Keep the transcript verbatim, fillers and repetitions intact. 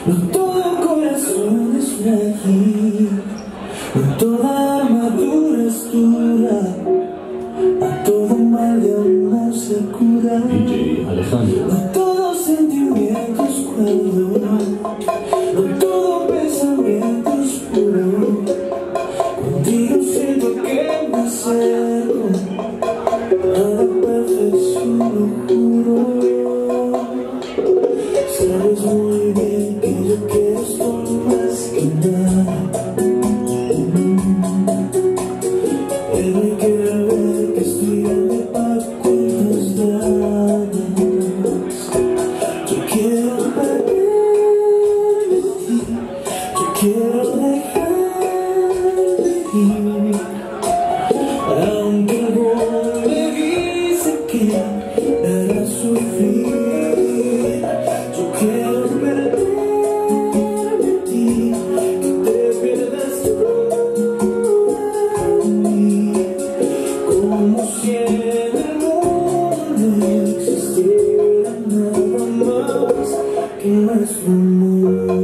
No todo corazón es frágil, no toda armadura es dura, no todo mal de amor se cura. D J Alejandro. No todo sentimiento es cuerdo, no todo pensamiento es puro. Contigo siento que me acerco a la perfección, lo juro. Sabes muy bien que yo quiero esto más que nada, pero hay que ver que estoy grande para cuentas dadas. Yo quiero perderme en ti, yo quiero dejarme ir, aunque algo me dice que me hará sufrir. Yo quiero perderme en ti, que te pierdas tú en mí, como si en el mundo no existiera nada más que nuestro amor.